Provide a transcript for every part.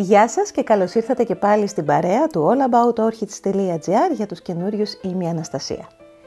Γεια σας και καλώς ήρθατε και πάλι στην παρέα του allaboutOrchids.gr. Για τους καινούριους, είμαι η Αναστασία.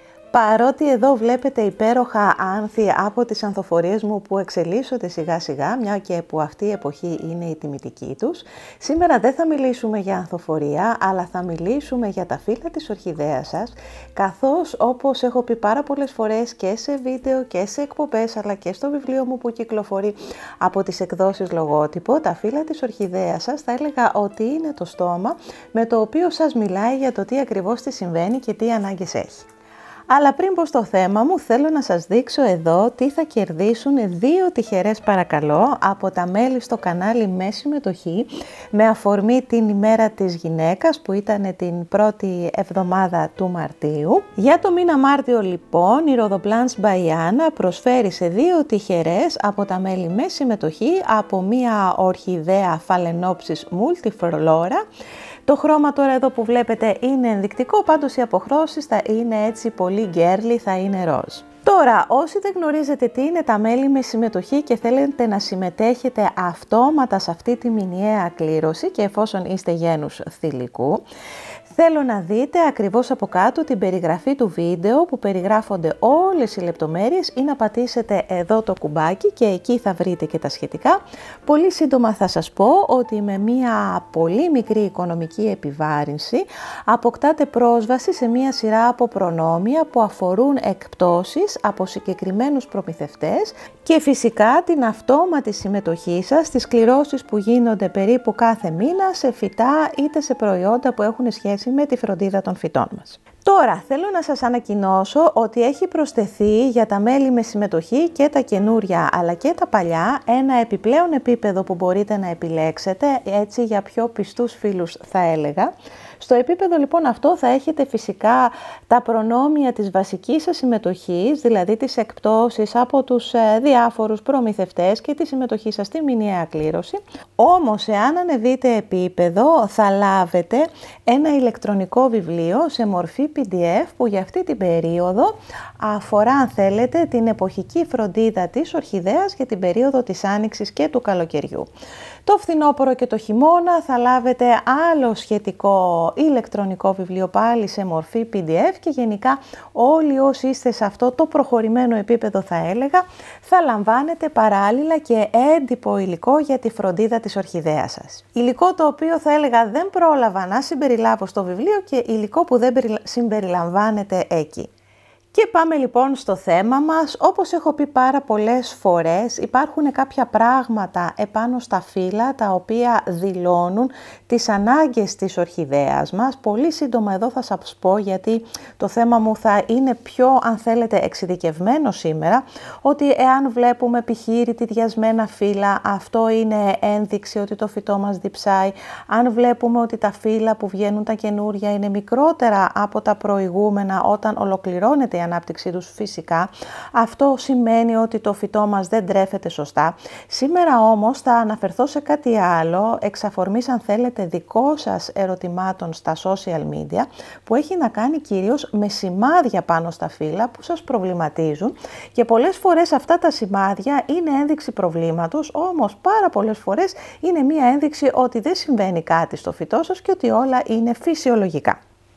Παρότι εδώ βλέπετε υπέροχα άνθη από τις ανθοφορίες μου που εξελίσσονται σιγά σιγά, μια και που αυτή η εποχή είναι η τιμητική τους, σήμερα δεν θα μιλήσουμε για ανθοφορία, αλλά θα μιλήσουμε για τα φύλλα της ορχιδέας σας, καθώς όπως έχω πει πάρα πολλές φορές και σε βίντεο και σε εκπομπές, αλλά και στο βιβλίο μου που κυκλοφορεί από τις εκδόσεις Λογότυπο, τα φύλλα της ορχιδέας σας θα έλεγα ότι είναι το στόμα με το οποίο σας μιλάει για το τι ακριβώς τη συμβαίνει και τι ανάγκες έχει. Αλλά πριν πω στο θέμα μου, θέλω να σας δείξω εδώ τι θα κερδίσουν δύο τυχερές παρακαλώ από τα μέλη στο κανάλι με συμμετοχή με αφορμή την ημέρα της γυναίκας που ήταν την πρώτη εβδομάδα του Μαρτίου. Για το μήνα Μάρτιο λοιπόν η Rhodoplants by Anna προσφέρει σε δύο τυχερές από τα μέλη με συμμετοχή από μία ορχιδέα Phalaenopsis multiflora. Το χρώμα τώρα εδώ που βλέπετε είναι ενδεικτικό, πάντως οι αποχρώσεις θα είναι έτσι πολύ girly, θα είναι ροζ. Τώρα, όσοι δεν γνωρίζετε τι είναι τα μέλη με συμμετοχή και θέλετε να συμμετέχετε αυτόματα σε αυτή τη μηνιαία κλήρωση και εφόσον είστε γένους θηλυκού, θέλω να δείτε ακριβώς από κάτω την περιγραφή του βίντεο που περιγράφονται όλες οι λεπτομέρειες ή να πατήσετε εδώ το κουμπάκι και εκεί θα βρείτε και τα σχετικά. Πολύ σύντομα θα σας πω ότι με μια πολύ μικρή οικονομική επιβάρυνση αποκτάτε πρόσβαση σε μια σειρά από προνόμια που αφορούν εκπτώσεις από συγκεκριμένους προμηθευτές και φυσικά την αυτόματη συμμετοχή σας στις κληρώσεις που γίνονται περίπου κάθε μήνα σε φυτά είτε σε προϊόντα που έχουν σχέση με τη φροντίδα των φυτών μας. Τώρα θέλω να σας ανακοινώσω ότι έχει προσθεθεί για τα μέλη με συμμετοχή και τα καινούρια αλλά και τα παλιά ένα επιπλέον επίπεδο που μπορείτε να επιλέξετε έτσι για πιο πιστούς φίλους θα έλεγα. Στο επίπεδο λοιπόν αυτό θα έχετε φυσικά τα προνόμια της βασικής σας συμμετοχής, δηλαδή τις εκπτώσεις από τους διάφορους προμηθευτές και τη συμμετοχή σας στη μηνιαία κλήρωση. Όμως εάν ανεβείτε επίπεδο θα λάβετε ένα ηλεκτρονικό βιβλίο σε μορφή PDF που για αυτή την περίοδο αφορά αν θέλετε την εποχική φροντίδα της ορχιδέας για την περίοδο της άνοιξης και του καλοκαιριού. Το φθινόπωρο και το χειμώνα θα λάβετε άλλο σχετικό ηλεκτρονικό βιβλίο πάλι σε μορφή PDF και γενικά όλοι όσοι είστε σε αυτό το προχωρημένο επίπεδο θα έλεγα θα λαμβάνετε παράλληλα και έντυπο υλικό για τη φροντίδα της ορχιδέας σας. Υλικό το οποίο θα έλεγα δεν πρόλαβα να συμπεριλάβω στο βιβλίο και υλικό που δεν συμπεριλαμβάνεται εκεί. Και πάμε λοιπόν στο θέμα μας. Όπως έχω πει πάρα πολλές φορές, υπάρχουν κάποια πράγματα επάνω στα φύλλα τα οποία δηλώνουν τις ανάγκες της ορχιδέας μας. Πολύ σύντομα εδώ θα σας πω γιατί το θέμα μου θα είναι πιο αν θέλετε εξειδικευμένο σήμερα, ότι εάν βλέπουμε π.χ. ρητιδιασμένα φύλλα, αυτό είναι ένδειξη ότι το φυτό μας διψάει. Αν βλέπουμε ότι τα φύλλα που βγαίνουν τα καινούρια είναι μικρότερα από τα προηγούμενα όταν ολοκληρώνεται η ανάπτυξή τους φυσικά, αυτό σημαίνει ότι το φυτό μας δεν τρέφεται σωστά. Σήμερα όμως θα αναφερθώ σε κάτι άλλο, εξ αφορμής αν θέλετε δικό σας ερωτημάτων στα social media, που έχει να κάνει κυρίως με σημάδια πάνω στα φύλλα που σας προβληματίζουν και πολλές φορές αυτά τα σημάδια είναι ένδειξη προβλήματος, όμως πάρα πολλές φορές είναι μία ένδειξη ότι δεν συμβαίνει κάτι στο φυτό σας και ότι όλα είναι φυσιολογικά.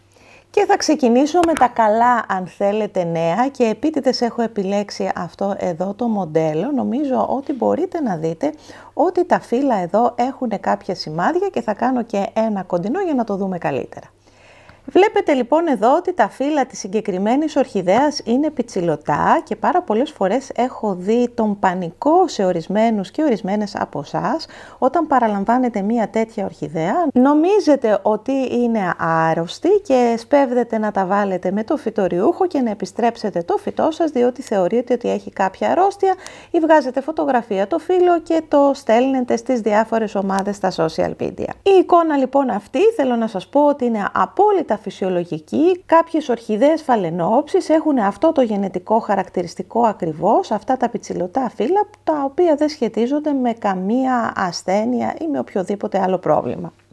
Και θα ξεκινήσω με τα καλά αν θέλετε νέα και επίτηδες έχω επιλέξει αυτό εδώ το μοντέλο. Νομίζω ότι μπορείτε να δείτε ότι τα φύλλα εδώ έχουν κάποια σημάδια και θα κάνω και ένα κοντινό για να το δούμε καλύτερα. Βλέπετε λοιπόν εδώ ότι τα φύλλα της συγκεκριμένης ορχιδέας είναι πιτσιλωτά και πάρα πολλές φορές έχω δει τον πανικό σε ορισμένους και ορισμένες από εσάς όταν παραλαμβάνετε μία τέτοια ορχιδέα. Νομίζετε ότι είναι άρρωστη και σπέβδετε να τα βάλετε με το φυτοριούχο και να επιστρέψετε το φυτό σας διότι θεωρείτε ότι έχει κάποια αρρώστια ή βγάζετε φωτογραφία το φύλλο και το στέλνετε στις διάφορες ομάδες στα social media. Η εικόνα λοιπόν αυτή θέλω να σας πω ότι είναι απόλυτα φυσιολογική. Κάποιες ορχιδέες Phalaenopsis έχουν αυτό το γενετικό χαρακτηριστικό ακριβώς, αυτά τα πιτσιλωτά φύλλα, τα οποία δεν σχετίζονται με καμία ασθένεια ή με οποιοδήποτε άλλο πρόβλημα.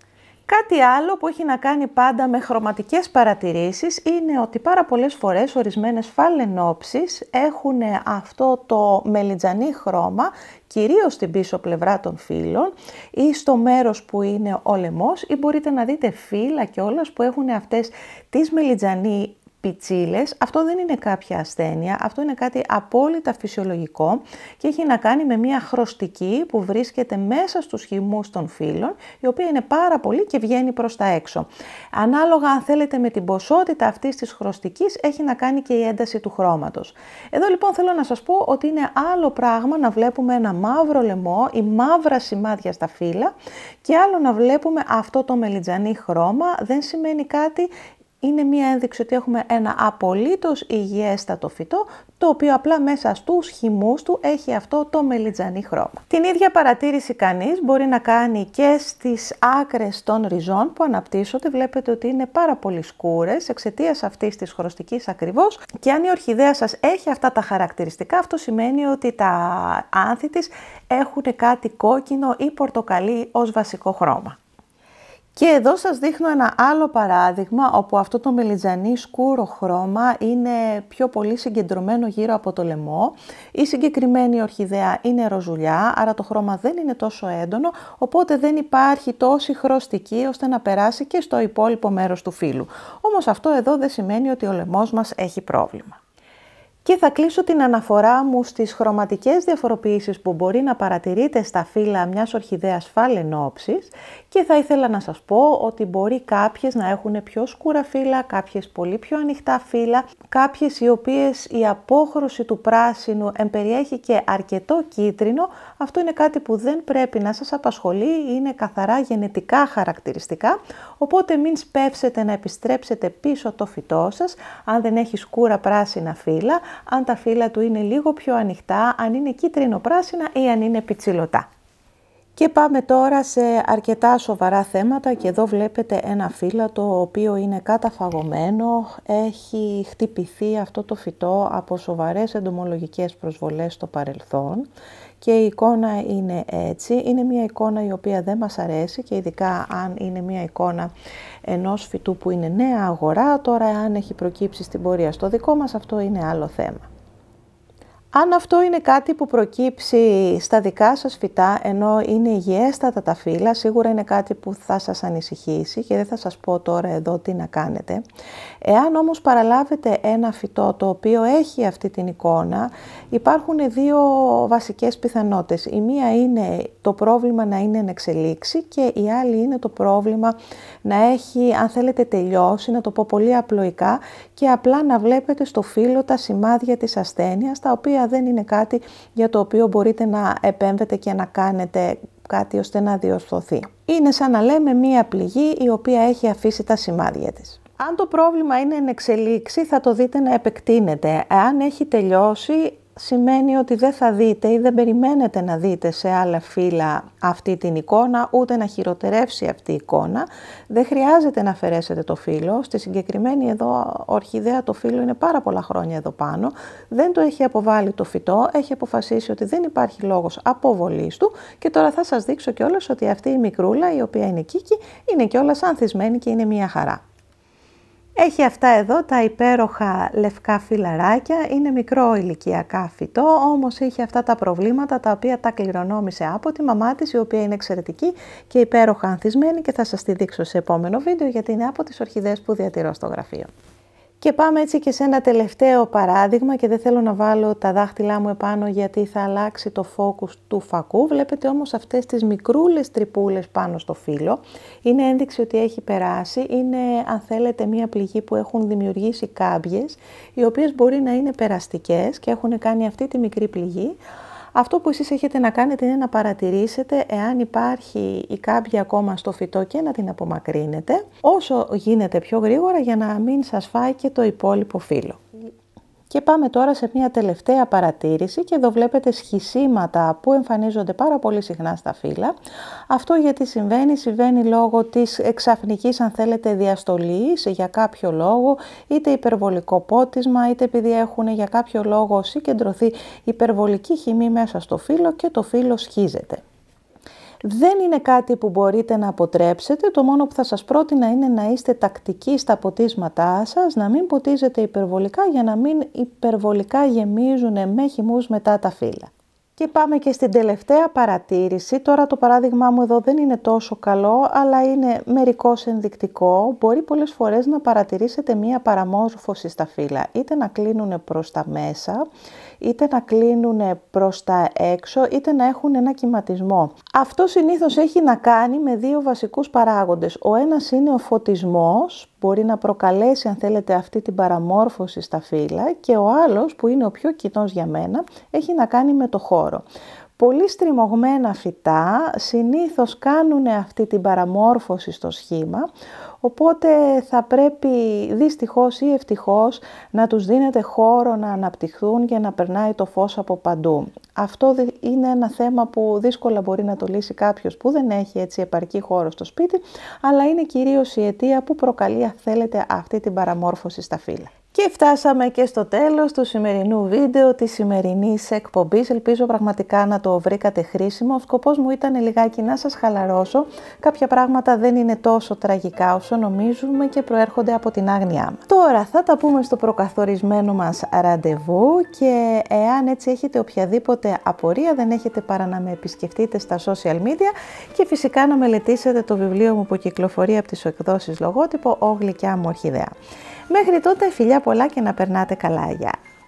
Κάτι άλλο που έχει να κάνει πάντα με χρωματικές παρατηρήσεις είναι ότι πάρα πολλές φορές ορισμένες φαλενόψεις έχουν αυτό το μελιτζανί χρώμα, κυρίως στην πίσω πλευρά των φύλων ή στο μέρος που είναι ο λαιμός, ή μπορείτε να δείτε φύλλα κιόλας που έχουν αυτές τις μελιτζανί πιτσίλες. Αυτό δεν είναι κάποια ασθένεια, αυτό είναι κάτι απόλυτα φυσιολογικό και έχει να κάνει με μια χρωστική που βρίσκεται μέσα στους χυμούς των φύλων, η οποία είναι πάρα πολύ και βγαίνει προς τα έξω. Ανάλογα αν θέλετε με την ποσότητα αυτής της χρωστικής έχει να κάνει και η ένταση του χρώματος. Εδώ λοιπόν θέλω να σας πω ότι είναι άλλο πράγμα να βλέπουμε ένα μαύρο λαιμό ή μαύρα σημάδια στα φύλλα και άλλο να βλέπουμε αυτό το μελιτζανί χρώμα. Δεν σημαίνει κάτι. Είναι μία ένδειξη ότι έχουμε ένα απολύτως υγιέστατο φυτό, το οποίο απλά μέσα στους χυμούς του έχει αυτό το μελιτζανί χρώμα. Την ίδια παρατήρηση κανείς μπορεί να κάνει και στις άκρες των ριζών που αναπτύσσονται. Βλέπετε ότι είναι πάρα πολύ σκούρες εξαιτίας αυτής της χρωστικής ακριβώς. Και αν η ορχιδέα σας έχει αυτά τα χαρακτηριστικά, αυτό σημαίνει ότι τα άνθη της έχουν κάτι κόκκινο ή πορτοκαλί ως βασικό χρώμα. Και εδώ σας δείχνω ένα άλλο παράδειγμα όπου αυτό το μελιτζανί σκούρο χρώμα είναι πιο πολύ συγκεντρωμένο γύρω από το λαιμό. Η συγκεκριμένη ορχιδέα είναι ροζουλιά, άρα το χρώμα δεν είναι τόσο έντονο, οπότε δεν υπάρχει τόση χρωστική ώστε να περάσει και στο υπόλοιπο μέρος του φύλου. Όμως αυτό εδώ δεν σημαίνει ότι ο λαιμός μας έχει πρόβλημα. Και θα κλείσω την αναφορά μου στις χρωματικές διαφοροποιήσεις που μπορεί να παρατηρείτε στα φύλλα μιας ορχιδέας φαλενόψης και θα ήθελα να σας πω ότι μπορεί κάποιες να έχουν πιο σκούρα φύλλα, κάποιες πολύ πιο ανοιχτά φύλλα, κάποιες οι οποίες η απόχρωση του πράσινου εμπεριέχει και αρκετό κίτρινο. Αυτό είναι κάτι που δεν πρέπει να σας απασχολεί, είναι καθαρά γενετικά χαρακτηριστικά, οπότε μην σπεύσετε να επιστρέψετε πίσω το φυτό σας αν δεν έχει σκούρα πράσινα φύλλα, αν τα φύλλα του είναι λίγο πιο ανοιχτά, αν είναι κίτρινο-πράσινα ή αν είναι πιτσιλωτά. Και πάμε τώρα σε αρκετά σοβαρά θέματα και εδώ βλέπετε ένα φύλλα το οποίο είναι καταφαγωμένο, έχει χτυπηθεί αυτό το φυτό από σοβαρές εντομολογικές προσβολές στο παρελθόν και η εικόνα είναι έτσι. Είναι μια εικόνα η οποία δεν μας αρέσει και ειδικά αν είναι μια εικόνα ενός φυτού που είναι νέα αγορά, τώρα αν έχει προκύψει στην πορεία στο δικό μας αυτό είναι άλλο θέμα. Αν αυτό είναι κάτι που προκύψει στα δικά σας φυτά, ενώ είναι υγιέστατα τα φύλλα, σίγουρα είναι κάτι που θα σας ανησυχήσει και δεν θα σας πω τώρα εδώ τι να κάνετε. Εάν όμως παραλάβετε ένα φυτό το οποίο έχει αυτή την εικόνα, υπάρχουν δύο βασικές πιθανότητες. Η μία είναι το πρόβλημα να είναι εν εξελίξη και η άλλη είναι το πρόβλημα να έχει, αν θέλετε, τελειώσει, να το πω πολύ απλοϊκά, και απλά να βλέπετε στο φύλλο τα σημάδια της ασθένειας, τα οποία δεν είναι κάτι για το οποίο μπορείτε να επέμβετε και να κάνετε κάτι ώστε να διορθωθεί. Είναι σαν να λέμε μία πληγή η οποία έχει αφήσει τα σημάδια της. Αν το πρόβλημα είναι εν εξελίξη, θα το δείτε να επεκτείνεται. Αν έχει τελειώσει, σημαίνει ότι δεν θα δείτε ή δεν περιμένετε να δείτε σε άλλα φύλλα αυτή την εικόνα, ούτε να χειροτερεύσει αυτή η εικόνα. Δεν χρειάζεται να αφαιρέσετε το φύλλο. Στη συγκεκριμένη εδώ ορχιδέα το φύλλο είναι πάρα πολλά χρόνια εδώ πάνω. Δεν το έχει αποβάλει το φυτό, έχει αποφασίσει ότι δεν υπάρχει λόγος αποβολής του και τώρα θα σας δείξω κιόλας ότι αυτή η μικρούλα, η οποία είναι κίκη, είναι κιόλας ανθισμένη και είναι μια χαρά. Έχει αυτά εδώ τα υπέροχα λευκά φυλλαράκια, είναι μικρό ηλικιακά φυτό, όμως είχε αυτά τα προβλήματα τα οποία τα κληρονόμησε από τη μαμά της, η οποία είναι εξαιρετική και υπέροχα ανθισμένη και θα σας τη δείξω σε επόμενο βίντεο γιατί είναι από τις ορχιδέες που διατηρώ στο γραφείο. Και πάμε έτσι και σε ένα τελευταίο παράδειγμα και δεν θέλω να βάλω τα δάχτυλά μου επάνω γιατί θα αλλάξει το focus του φακού. Βλέπετε όμως αυτές τις μικρούλες τρυπούλες πάνω στο φύλλο. Είναι ένδειξη ότι έχει περάσει. Είναι, αν θέλετε, μια πληγή που έχουν δημιουργήσει κάμπιες, οι οποίες μπορεί να είναι περαστικές και έχουν κάνει αυτή τη μικρή πληγή. Αυτό που εσείς έχετε να κάνετε είναι να παρατηρήσετε εάν υπάρχει η κάμπια ακόμα στο φυτό και να την απομακρύνετε όσο γίνεται πιο γρήγορα για να μην σας φάει και το υπόλοιπο φύλλο. Και πάμε τώρα σε μια τελευταία παρατήρηση και εδώ βλέπετε σχισίματα που εμφανίζονται πάρα πολύ συχνά στα φύλλα. Αυτό γιατί συμβαίνει λόγω της ξαφνικής, αν θέλετε, διαστολής για κάποιο λόγο, είτε υπερβολικό πότισμα, είτε επειδή έχουν για κάποιο λόγο συγκεντρωθεί υπερβολική χυμή μέσα στο φύλλο και το φύλλο σχίζεται. Δεν είναι κάτι που μπορείτε να αποτρέψετε, το μόνο που θα σας πρότεινα είναι να είστε τακτικοί στα ποτίσματά σας, να μην ποτίζετε υπερβολικά για να μην υπερβολικά γεμίζουν με χυμούς μετά τα φύλλα. Και πάμε και στην τελευταία παρατήρηση. Τώρα το παράδειγμά μου εδώ δεν είναι τόσο καλό, αλλά είναι μερικώς ενδεικτικό. Μπορεί πολλές φορές να παρατηρήσετε μία παραμόρφωση στα φύλλα, είτε να κλείνουν προς τα μέσα, είτε να κλείνουν προς τα έξω, είτε να έχουν ένα κυματισμό. Αυτό συνήθως έχει να κάνει με δύο βασικούς παράγοντες. Ο ένας είναι ο φωτισμός, μπορεί να προκαλέσει αν θέλετε αυτή την παραμόρφωση στα φύλλα, και ο άλλος που είναι ο πιο κοινός για μένα έχει να κάνει με το χώρο. Πολύ στριμωγμένα φυτά συνήθως κάνουν αυτή την παραμόρφωση στο σχήμα, οπότε θα πρέπει δυστυχώς ή ευτυχώς να τους δίνετε χώρο να αναπτυχθούν και να περνάει το φως από παντού. Αυτό είναι ένα θέμα που δύσκολα μπορεί να το λύσει κάποιος που δεν έχει έτσι επαρκή χώρο στο σπίτι, αλλά είναι κυρίως η αιτία που προκαλεί, αν θέλετε, αυτή την παραμόρφωση στα φύλλα. Και φτάσαμε και στο τέλος του σημερινού βίντεο, της σημερινής εκπομπής. Ελπίζω πραγματικά να το βρήκατε χρήσιμο. Ο σκοπός μου ήταν λιγάκι να σας χαλαρώσω. Κάποια πράγματα δεν είναι τόσο τραγικά όσο νομίζουμε και προέρχονται από την άγνοιά μας. Τώρα θα τα πούμε στο προκαθορισμένο μας ραντεβού, και εάν έτσι έχετε οποιαδήποτε απορία δεν έχετε παρά να με επισκεφτείτε στα social media και φυσικά να μελετήσετε το βιβλίο μου που κυκλοφορεί από τις εκδόσεις Λογότυπο, «Ω γλυκιά μου ορχιδέα». Μέχρι τότε φιλιά πολλά και να περνάτε καλά. Γεια!